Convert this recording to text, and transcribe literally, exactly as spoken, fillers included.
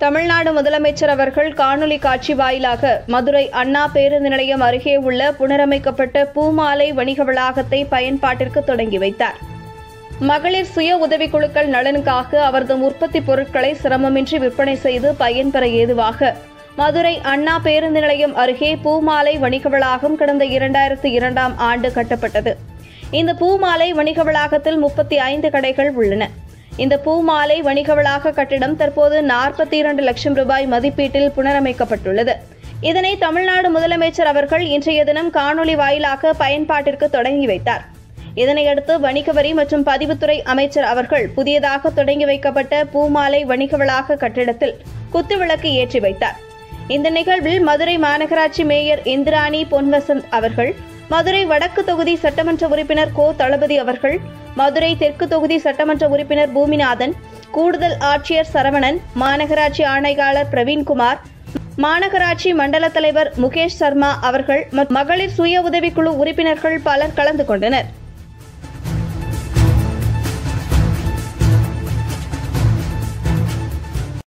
தமிழ்நாடு முதலமைச்சர் அவர்கள் காணொலி காட்சி வாயிலாக மதுரை அண்ணா பேருந்து நிலையம் அருகே உள்ள புனரமைக்கப்பட்ட பூமாலை வணிக வளாகத்தை பயன்பாட்டிற்கு தொடங்கி வைத்தார். மகளிர் சுய உதவிக்குழுக்கள் நலனுக்காக அவரது உற்பத்தி பொருட்களை சிரமமின்றி விற்பனை செய்து பயன்பெற ஏதுவாக மதுரை அண்ணா பேருந்து நிலையம் அருகே பூமாலை வணிக வளாகம் கடந்த இரண்டாயிரத்தி இரண்டாம் ஆண்டு கட்டப்பட்டது. இந்த பூமாலை வணிக வளாகத்தில் முப்பத்தி ஐந்து கடைகள் உள்ளன. இந்த பூமாலை வணிக வளாக கட்டிடம் தற்போது நாற்பத்தி இரண்டு லட்சம் ரூபாய் மதிப்பீட்டில் புனரமைக்கப்பட்டுள்ளது. இதனை தமிழ்நாடு முதலமைச்சர் அவர்கள் இன்றைய தினம் காணொலி வாயிலாக பயன்பாட்டிற்கு தொடங்கி வைத்தார். இதனையடுத்து வணிக வரி மற்றும் பதிவுத்துறை அமைச்சர் அவர்கள் புதியதாக தொடங்கி வைக்கப்பட்ட பூமாலை வணிக வளாக கட்டிடத்தில் குத்துவிளக்கு ஏற்றி வைத்தார். இந்த நிகழ்வில் மதுரை மாநகராட்சி மேயர் இந்திராணி பொன்வசந்த் அவர்கள், மதுரை வடக்கு தொகுதி சட்டமன்ற உறுப்பினர் கோ தளபதி அவர்கள், மதுரை தெற்கு தொகுதி சட்டமன்ற உறுப்பினர் பூமிநாதன், கூடுதல் ஆட்சியர் சரவணன், மாநகராட்சி ஆணையாளர் பிரவீன்குமார், மாநகராட்சி மண்டல தலைவர் முகேஷ் சர்மா அவர்கள் மகளிர் சுய உதவிக்குழு உறுப்பினர்கள் பலர் கலந்து கொண்டனர்.